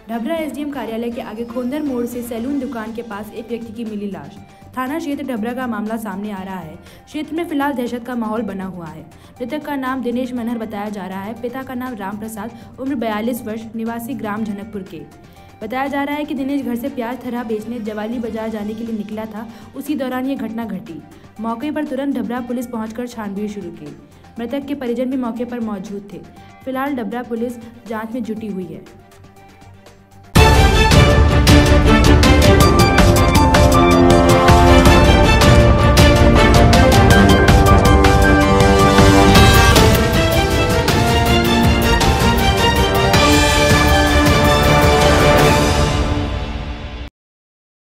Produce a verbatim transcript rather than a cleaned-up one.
ढबरा SDM कार्यालय के आगे खोंदर मोड़ से सैलून दुकान के पास एक व्यक्ति की मिली लाश। थाना क्षेत्र ढबरा का मामला सामने आ रहा है। क्षेत्र में फिलहाल दहशत का माहौल बना हुआ है। मृतक का नाम दिनेश मनहर बताया जा रहा है। पिता का नाम राम प्रसाद, उम्र बयालीस वर्ष, निवासी ग्राम झनकपुर के। बताया जा रहा है कि दिनेश घर से प्याज थरा बेचने जवाली बाजार जाने के लिए निकला था। उसी दौरान ये घटना घटी। मौके पर तुरंत ढबरा पुलिस पहुंचकर छानबीन शुरू की। मृतक के परिजन भी मौके पर मौजूद थे। फिलहाल ढबरा पुलिस जांच में जुटी हुई है।